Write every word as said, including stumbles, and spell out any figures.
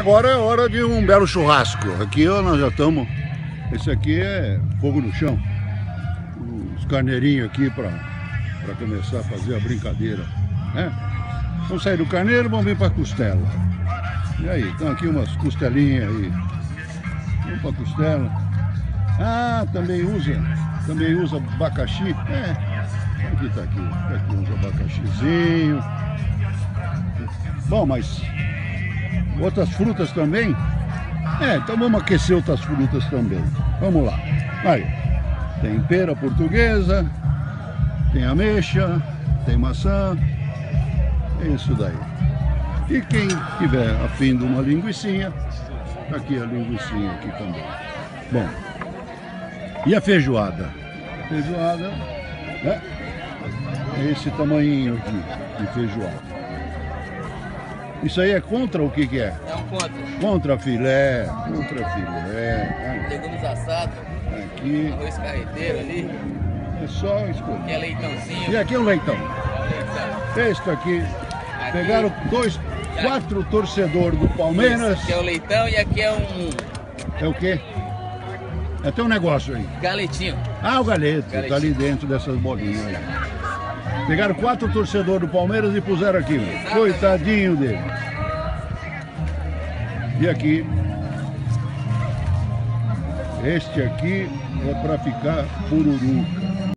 Agora é hora de um belo churrasco. Aqui ó, nós já estamos. Esse aqui é fogo no chão. Os carneirinhos aqui para para começar a fazer a brincadeira, né? Vamos sair do carneiro, vamos vir para a costela. E aí, estão aqui umas costelinhas aí. Vamos para a costela. Ah, também usa, também usa abacaxi. É, aqui tá aqui, tá aqui uns abacaxizinho. Bom, mas outras frutas também? É, então vamos aquecer outras frutas também. Vamos lá. Aí, tem pera portuguesa, tem ameixa, tem maçã, é isso daí. E quem tiver afim de uma linguicinha, tá aqui a linguicinha aqui também. Bom, e a feijoada? A feijoada é, é esse tamanhinho aqui de feijoada. Isso aí é contra o que que é? É um contra. Contra filé, contra filé. Legumes assados. Aqui. Arroz carreteiro ali. É só escolher. Aqui é leitãozinho. E aqui é o leitão. É leitão. Este aqui, Aqui. pegaram dois, quatro torcedores do Palmeiras. Aqui é o leitão e aqui é um É o quê? É até um negócio aí. galetinho. Ah, o galeto, Galetinho. tá ali dentro dessas bolinhas aí. Pegaram quatro torcedores do Palmeiras e puseram aqui. Exatamente. Coitadinho dele. E aqui, este aqui é para ficar pururuca.